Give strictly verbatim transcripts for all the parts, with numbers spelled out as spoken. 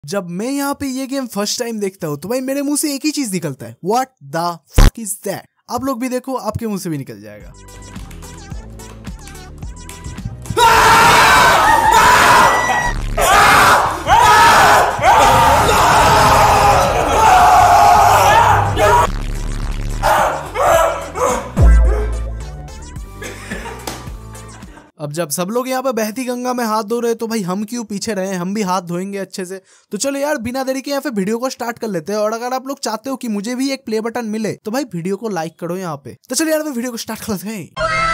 जब मैं यहाँ पे ये गेम फर्स्ट टाइम देखता हूँ तो भाई मेरे मुंह से एक ही चीज निकलता है, what the fuck is that. आप लोग भी देखो, आपके मुंह से भी निकल जाएगा। अब जब सब लोग यहाँ पे बहती गंगा में हाथ धो रहे हैं तो भाई हम क्यों पीछे रहे हैं, हम भी हाथ धोएंगे अच्छे से। तो चलो यार बिना देरी के यहाँ पे वीडियो को स्टार्ट कर लेते हैं। और अगर आप लोग चाहते हो कि मुझे भी एक प्ले बटन मिले तो भाई वीडियो को लाइक करो यहाँ पे। तो चलो यार वीडियो को स्टार्ट कर लेते हैं।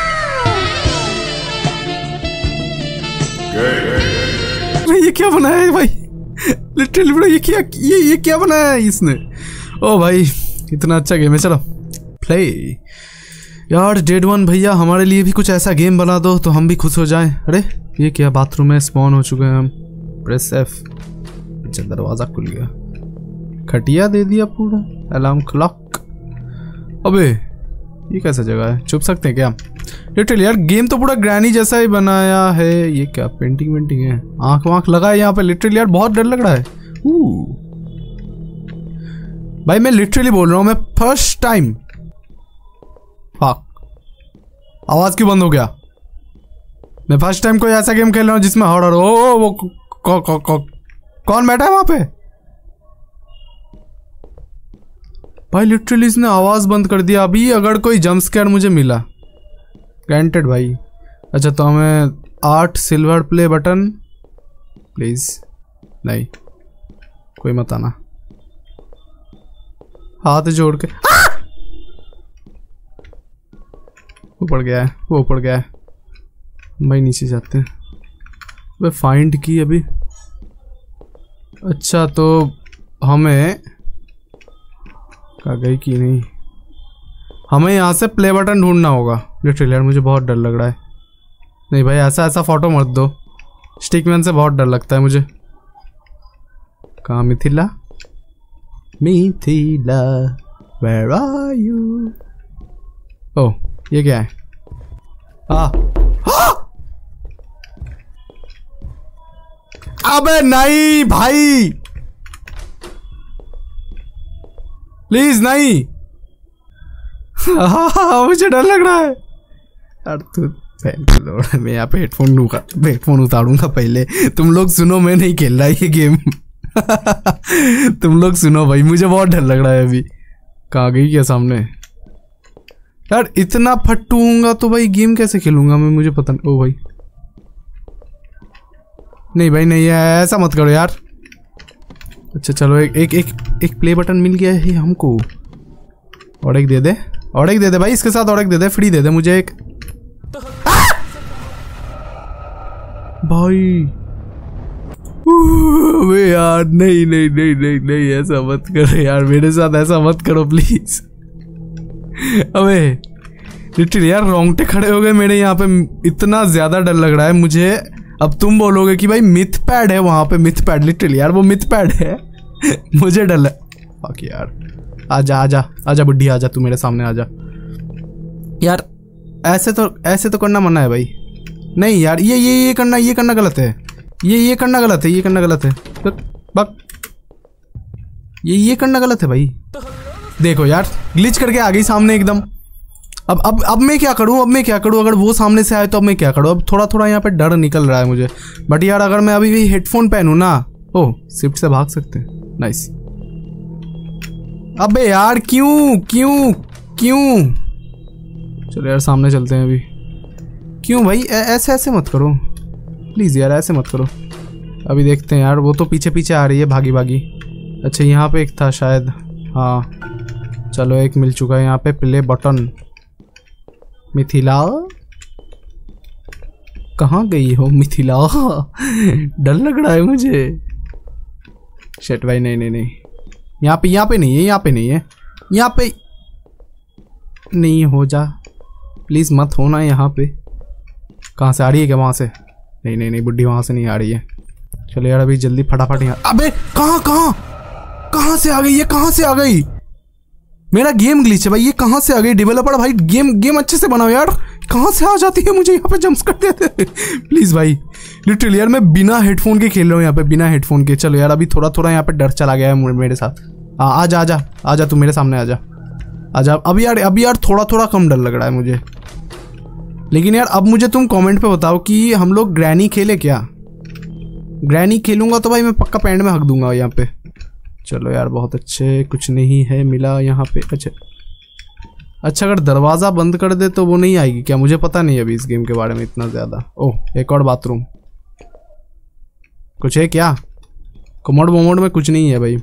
ये क्या बनाया है भाई, लिटरली ब्रो, ये क्या ये ये क्या बनाया है इसने। ओ भाई इतना अच्छा गेम है, चलो प्ले यार। डेड वन भैया हमारे लिए भी कुछ ऐसा गेम बना दो तो हम भी खुश हो जाएं। अरे ये क्या, बाथरूम में स्पॉन हो चुके हैं हम। Press F. अच्छा दरवाजा खुल गया, खटिया दे दिया पूरा, अलार्म क्लॉक। अबे ये कैसा जगह है, छुप सकते हैं क्या? लिटरली यार गेम तो पूरा ग्रैनी जैसा ही बनाया है। ये क्या पेंटिंग वेंटिंग है, आंख वाँख लगा है यहाँ पे। लिटरली यार बहुत डर लग रहा है। भाई मैं लिटरली बोल रहा हूँ, मैं फर्स्ट टाइम। हाँ आवाज क्यों बंद हो गया? मैं फर्स्ट टाइम कोई ऐसा गेम खेल रहा हूँ जिसमें हॉरर हो। ओ, वो कौ, कौ, कौ, कौन बैठा है वहां पे? भाई लिटरली इसने आवाज बंद कर दिया। अभी अगर कोई जंप स्केयर मुझे मिला, ग्रांटेड भाई। अच्छा तो हमें आठ सिल्वर प्ले बटन प्लीज। नहीं कोई मत आना, हाथ जोड़ के। ऊपर गया है, वो ऊपर गया है भाई, नीचे जाते हैं। वे फाइंड की अभी। अच्छा तो हमें कहा गई कि नहीं, हमें यहाँ से प्ले बटन ढूंढना होगा। लिटरली यार मुझे बहुत डर लग रहा है। नहीं भाई ऐसा ऐसा फोटो मत दो, स्टिकमैन से बहुत डर लगता है मुझे। कहाँ Mithila, Mithila where are you. Oh ये क्या है? हाँ अबे नहीं भाई प्लीज नहीं। मुझे डर लग रहा है यार। तू मैं यहाँ पे हेडफोन लूंगा, हेडफोन उतारूंगा पहले। तुम लोग सुनो, मैं नहीं खेल रहा ये गेम। तुम लोग सुनो भाई, मुझे बहुत डर लग रहा है अभी। कहाँ गई क्या सामने? यार इतना फट्टू हूँगा तो भाई गेम कैसे खेलूंगा मैं, मुझे पता नहीं। ओ भाई नहीं भाई नहीं है, ऐसा मत करो यार। अच्छा चलो एक एक एक एक प्ले बटन मिल गया है हमको। और एक दे दे, और एक दे दे भाई, इसके साथ और एक दे दे, फ्री दे दे मुझे एक। भाई वे यार नहीं नहीं नहीं नहीं नहीं ऐसा मत करो यार, मेरे साथ ऐसा मत करो प्लीज। अबे लिटरली यार रोंगटे खड़े हो गए मेरे यहाँ पे, इतना ज्यादा डर लग रहा है मुझे। अब तुम बोलोगे कि भाई मिथ पैड है वहां पे, मिथ पैड। लिटरली यार वो मिथ पैड है। मुझे डर लग। फक यार आजा आजा आजा बुड्ढी आजा, तू मेरे सामने आजा यार। ऐसे तो ऐसे तो करना मना है भाई। नहीं यार ये ये ये करना ये करना गलत है। ये ये करना गलत है, ये करना गलत है। बक ये ये करना गलत है भाई। देखो यार ग्लिच करके आ गई सामने एकदम। अब अब अब मैं क्या करूं, अब मैं क्या करूं? अगर वो सामने से आए तो अब मैं क्या करूं? अब थोड़ा थोड़ा यहाँ पे डर निकल रहा है मुझे। बट यार अगर मैं अभी भी हेडफोन पहनूं ना, ओह शिफ्ट से भाग सकते हैं, नाइस। अबे यार क्यों क्यों क्यों? चलो यार सामने चलते हैं अभी। क्यों भाई ऐसे ऐसे मत करो प्लीज यार, ऐसे मत करो। अभी देखते हैं यार, वो तो पीछे पीछे आ रही है भागी भागी। अच्छा यहाँ पे एक था शायद, हाँ चलो एक मिल चुका है यहाँ पे प्ले बटन। मिथिला कहाँ गई हो मिथिला? डर लग रहा है मुझे। शेट भाई नहीं नहीं नहीं, यहाँ पे यहाँ पे नहीं है, यहाँ पे नहीं है, यहाँ पे नहीं। हो जा प्लीज, मत होना यहाँ पे। कहाँ से आ रही है क्या? वहाँ से? नहीं नहीं नहीं बुड्ढी वहाँ से नहीं आ रही है। चलो यार अभी जल्दी फटाफट यहाँ। अबे कहाँ कहाँ कहाँ से आ गई ये, कहाँ से आ गई? मेरा गेम ग्लिच है भाई, ये कहाँ से आ गई? डेवलपर भाई गेम गेम अच्छे से बनाओ यार, कहाँ से आ जाती है? मुझे यहाँ पे जंप्स कर देते प्लीज भाई। लिटरली यार मैं बिना हेडफोन के खेल रहा हूँ यहाँ पे, बिना हेडफोन के। चलो यार अभी थोड़ा थोड़ा यहाँ पे डर चला गया है मेरे साथ। हाँ आजा आजा आजा, तू मेरे सामने आजा आजा। अभी यार अभी यार थोड़ा थोड़ा कम डर लग रहा है मुझे। लेकिन यार अब मुझे तुम कमेंट पे बताओ कि हम लोग ग्रैनी खेले क्या? ग्रैनी खेलूंगा तो भाई मैं पक्का पैंट में हक दूंगा यहाँ पे। चलो यार बहुत अच्छे, कुछ नहीं है मिला यहाँ पे। अच्छा अच्छा, अगर दरवाज़ा बंद कर दे तो वो नहीं आएगी क्या? मुझे पता नहीं अभी इस गेम के बारे में इतना ज़्यादा। ओह एक और बाथरूम, कुछ है क्या? कमोड वमोड में कुछ नहीं है भाई।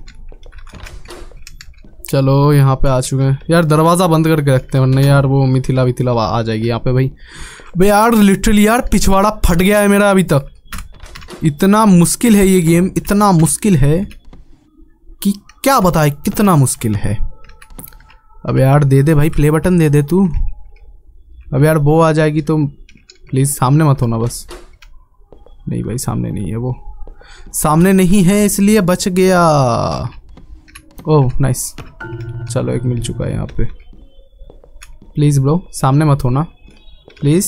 चलो यहाँ पे आ चुके हैं यार, दरवाज़ा बंद करके रखते हैं वरना यार वो मिथिला विथिला आ जाएगी यहाँ पे भाई। भाई यार लिटरली यार पिछवाड़ा फट गया है मेरा अभी तक। इतना मुश्किल है ये गेम, इतना मुश्किल है कि क्या बताए कितना मुश्किल है। अब यार दे दे भाई, प्ले बटन दे दे तू। अब यार वो आ जाएगी तो प्लीज़ सामने मत होना बस। नहीं भाई सामने नहीं है, वो सामने नहीं है इसलिए बच गया। ओह नाइस, चलो एक मिल चुका है यहाँ पे। प्लीज़ ब्रो सामने मत होना प्लीज़।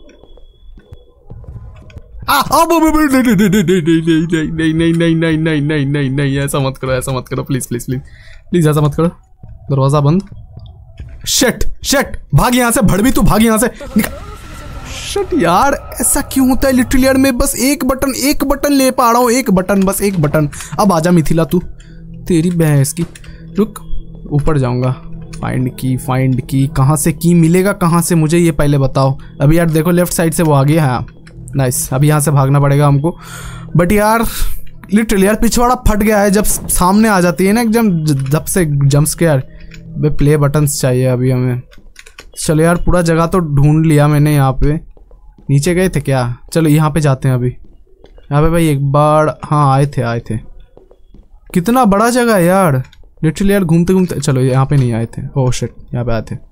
नहीं नहीं नहीं नहीं नहीं नहीं नहीं नहीं नहीं, ऐसा मत करो, ऐसा मत करो प्लीज प्लीज प्लीज प्लीज, ऐसा मत करो। दरवाजा बंद। शट शट, भाग यहाँ से, भड़वी तू भाग यहाँ से। शट यार ऐसा क्यों होता है लिटरली यार, मैं बस एक बटन एक बटन ले पा रहा हूँ, एक बटन बस एक बटन। अब आजा मिथिला तू, तेरी भैंस की। रुक ऊपर जाऊंगा। फाइंड की, फाइंड की, कहाँ से की मिलेगा कहाँ से मुझे ये पहले बताओ। अभी यार देखो लेफ्ट साइड से वो आ गया। हाँ नाइस, अभी यहाँ से भागना पड़ेगा हमको। बट यार लिटरली यार पिछवाड़ा फट गया है जब सामने आ जाती है ना एकदम जब से जंप स्केयर। बे प्ले बटन्स चाहिए अभी हमें। चलो यार पूरा जगह तो ढूंढ लिया मैंने यहाँ पे। नीचे गए थे क्या? चलो यहाँ पे जाते हैं अभी। यहाँ पे भाई एक बार हाँ आए थे आए थे। कितना बड़ा जगह है यार लिटरली यार, घूमते घूमते। चलो यहाँ पे नहीं आए थे। ओह शिट, यहाँ पे आए थे।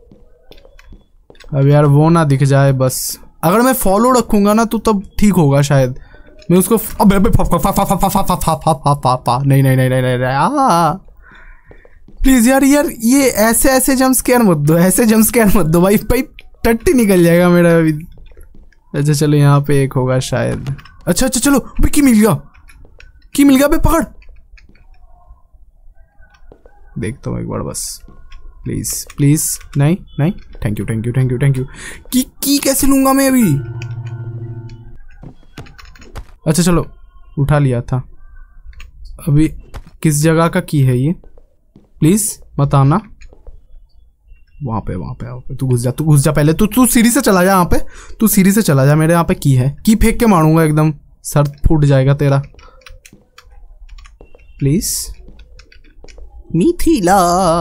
अब यार वो ना दिख जाए बस। अगर मैं फॉलो रखूंगा ना तो तब ठीक होगा शायद। मैं उसको अबे अबे फा फा फा फा फा फा फा फा फा फा फा फा नहीं नहीं नहीं नहीं नहीं प्लीज यार यार ये ऐसे ऐसे जंप स्केयर मत दो, ऐसे जंप स्केयर मत दो भाई। भाई टट्टी निकल जाएगा मेरा अभी। अच्छा चलो यहाँ पे एक होगा शायद। अच्छा अच्छा चलो भाई, की मिल गया, की मिल गया बे, पकड़। देखता हूँ एक बार बस, प्लीज प्लीज। नहीं नहीं, thank you thank you thank you thank you. की की कैसे लूंगा मैं अभी? अच्छा चलो उठा लिया था। अभी किस जगह का की है ये? प्लीज मत आना। वहां पे वहां पे वहां पे तू घुस जा, तू घुस जा पहले। तू तू सीढ़ी से चला जा यहाँ पे, तू सीढ़ी से चला जा। मेरे यहाँ पे की है, की फेंक के मारूंगा एकदम, सर फूट जाएगा तेरा। प्लीज मिथिला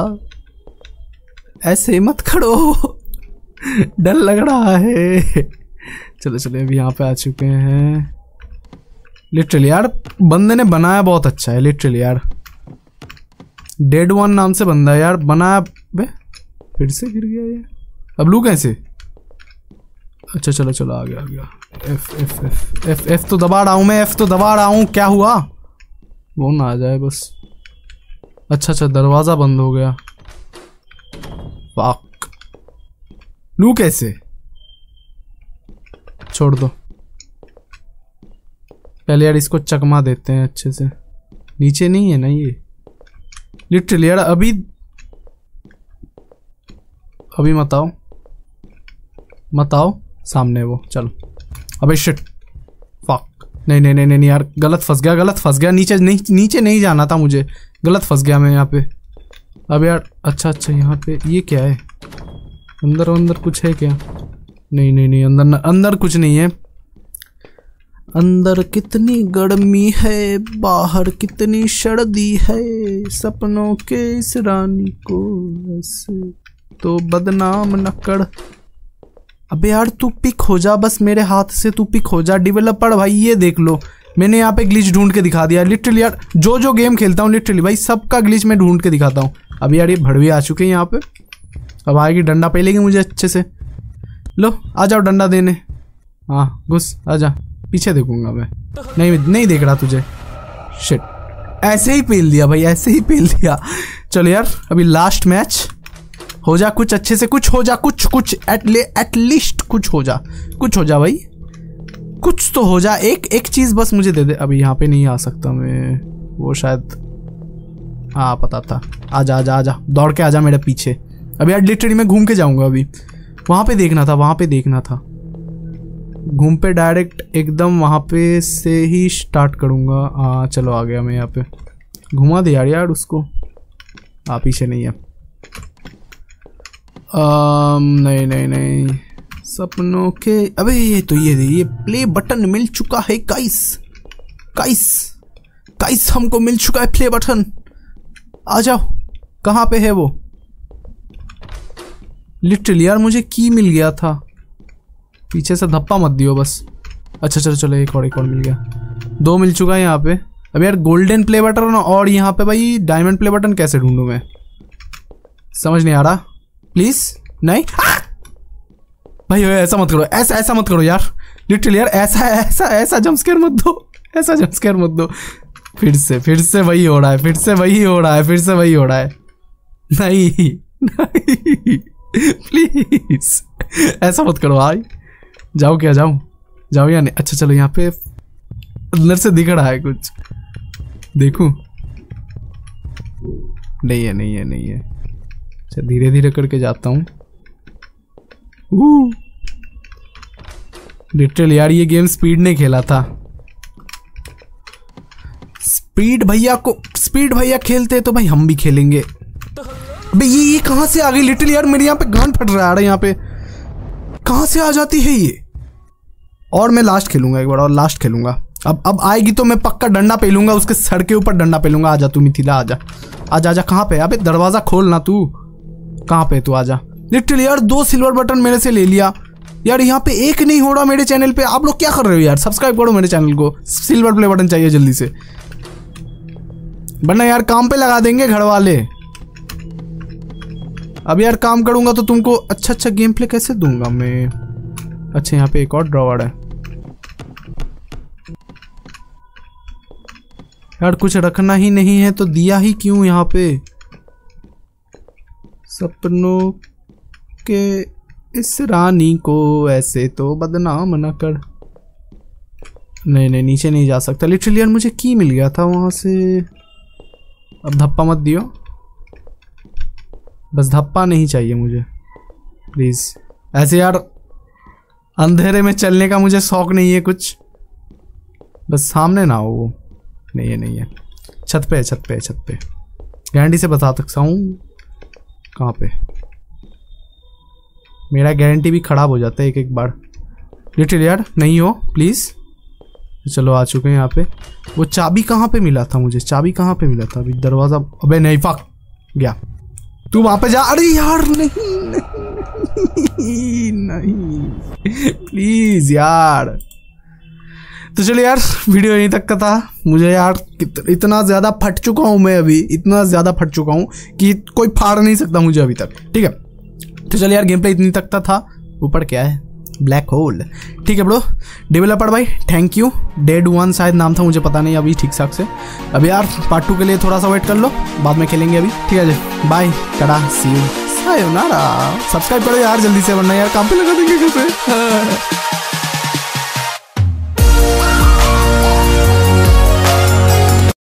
ऐसे मत खड़ो, डर लग रहा है। चलो चलो अभी यहाँ पे आ चुके हैं। लिटरली यार बंदे ने बनाया बहुत अच्छा है लिटरली यार। डेड वन नाम से बंदा है यार बनाया। बे फिर से गिर गया ये। अब लू कैसे? अच्छा चलो चलो आ गया आ गया। F F F F F तो दबा रहा हूँ मैं, एफ तो दबा रहा हूँ। क्या हुआ? वो ना आ जाए बस। अच्छा अच्छा दरवाजा बंद हो गया। फक, लू कैसे? छोड़ दो पहले यार, इसको चकमा देते हैं अच्छे से। नीचे नहीं है ना ये लिटरली यार। अभी अभी मत आओ मत आओ सामने वो। चलो अबे शिट, फक, नहीं नहीं नहीं नहीं यार, गलत फंस गया गलत फंस गया। नीचे नहीं नीचे नहीं जाना था मुझे, गलत फंस गया मैं यहाँ पे। अब यार अच्छा अच्छा यहाँ पे ये क्या है? अंदर अंदर कुछ है क्या? नहीं नहीं नहीं अंदर न, अंदर कुछ नहीं है। अंदर कितनी गर्मी है, बाहर कितनी सर्दी है। सपनों के इस रानी को ऐसे तो बदनाम न कर। अबे यार तू पिक हो जा बस, मेरे हाथ से तू पिक हो जा। डेवलपर भाई ये देख लो, मैंने यहाँ पे ग्लिच ढूंढ के दिखा दिया लिटरली यार। जो जो गेम खेलता हूँ लिटरली भाई सबका ग्लिच मैं ढूंढ के दिखाता हूँ। अब यार ये भड़वी आ चुके हैं यहाँ पे। अब आएगी डंडा पे लेगी मुझे अच्छे से। लो आ जाओ डंडा देने। हाँ घुस आ जा, पीछे देखूंगा मैं। नहीं नहीं देख रहा तुझे। शिट, ऐसे ही पेल दिया भाई, ऐसे ही पेल दिया। चलो यार अभी लास्ट मैच हो जा, कुछ अच्छे से कुछ हो जा, कुछ कुछ एट ले एटलीस्ट कुछ हो जा, कुछ हो जा भाई। कुछ तो हो जाए, एक एक चीज बस मुझे दे दे। अभी यहाँ पे नहीं आ सकता मैं, वो शायद, हाँ पता था। आजा आजा आजा, दौड़ के आजा मेरे पीछे। अभी यार लिटरली मैं घूम के जाऊंगा। अभी वहां पे देखना था, वहां पे देखना था। घूम पे डायरेक्ट एकदम वहां पे से ही स्टार्ट करूंगा। हाँ चलो आ गया मैं यहाँ पे। घुमा दे यार यार उसको। हाँ पीछे नहीं है। आम, नहीं नहीं नहीं, सपनों के, अबे ये तो ये ये प्ले बटन मिल चुका है गाइस। गाइस गाइस हमको मिल चुका है प्ले बटन। आ जाओ, कहाँ पे है वो? लिटरली यार मुझे की मिल गया था। पीछे से धप्पा मत दियो बस। अच्छा चलो चलो, एक और एक और मिल गया। दो मिल चुका है यहाँ पे। अब यार गोल्डन प्ले बटन और यहाँ पे भाई डायमंड प्ले बटन कैसे ढूंढूं मैं? समझ नहीं आ रहा। प्लीज नहीं आ! भाई ऐसा मत करो, ऐसा ऐसा मत करो यार। लिटरली यार ऐसा ऐसा ऐसा जंप स्केयर मत दो, ऐसा जंप स्केयर मत दो। फिर से फिर से वही हो रहा है, फिर से वही हो रहा है, फिर से वही हो रहा है। नहीं नहीं प्लीज ऐसा मत करो भाई। जाओ क्या, जाओ जाओ या नहीं? अच्छा चलो, यहाँ पे अंदर से दिख रहा है कुछ, देखूं? नहीं है नहीं है नहीं है। अच्छा धीरे धीरे करके जाता हूँ। लिटरली यार ये गेम स्पीड ने खेला था। स्पीड भैया को, स्पीड भैया खेलते तो भाई हम भी खेलेंगे। अबे ये ये कहां से आ गई? लिटरली यार मेरे यहाँ पे गान फट रहा है। यहाँ पे कहां से आ जाती है ये? और मैं लास्ट खेलूंगा, एक बार और लास्ट खेलूंगा। अब अब आएगी तो मैं पक्का डंडा पेलूंगा, उसके सर के ऊपर डंडा पेलूंगा। आजा तू मिथिला, आजा आजा आजा। कहाँ पे? अबे दरवाजा खोल ना तू। कहाँ पे तू? आजा। लिटरली यार दो सिल्वर बटन मेरे से ले लिया यार। यहाँ पे एक नहीं हो रहा मेरे चैनल पे। आप लोग क्या कर रहे हो यार? सब्सक्राइब करो मेरे चैनल को। सिल्वर प्ले बटन चाहिए जल्दी से, वरना यार काम पे लगा देंगे घर वाले। अब यार काम करूंगा तो तुमको अच्छा अच्छा गेम प्ले कैसे दूंगा मैं? अच्छा यहाँ पे एक और ड्रॉवर है यार। कुछ रखना ही नहीं है तो दिया ही क्यों यहाँ पे? सपनों के इस रानी को ऐसे तो बदनाम न कर। नहीं नहीं नीचे नहीं जा सकता। लिटरली यार मुझे की मिल गया था वहां से। अब धप्पा मत दियो बस, धप्पा नहीं चाहिए मुझे प्लीज। ऐसे यार अंधेरे में चलने का मुझे शौक नहीं है कुछ, बस सामने ना हो वो। नहीं है नहीं है, छत पे है, छत पे है, छत पे। गारंटी से बता सकता हूँ कहाँ पे। मेरा गारंटी भी खराब हो जाता है एक एक बार। लिटरली यार नहीं हो प्लीज। चलो आ चुके हैं यहाँ पे। वो चाबी कहाँ पे मिला था मुझे? चाबी कहाँ पे मिला था? अभी दरवाजा, अबे नहीं फक गया। तू वहां पे जा। अरे यार नहीं नहीं नहीं प्लीज यार। तो चलो यार वीडियो यहीं तक का था। मुझे यार इतना ज्यादा फट चुका हूं मैं अभी, इतना ज्यादा फट चुका हूं कि कोई फाड़ नहीं सकता मुझे अभी तक। ठीक है तो चलो यार गेम प्ले इतनी तक का था। ऊपर क्या है? Black hole. ठीक है ब्रो, डेवलपर भाई थैंक यू। डेड वन शायद नाम था, मुझे पता नहीं अभी ठीक ठाक से। अभी यार पार्ट टू के लिए थोड़ा सा वेट कर लो, बाद में खेलेंगे अभी। ठीक है जी, बाय टाटा सी यू सायोनारा। सब्सक्राइब करो यार जल्दी से, वरना यार काम पे लगा देंगे कैसे।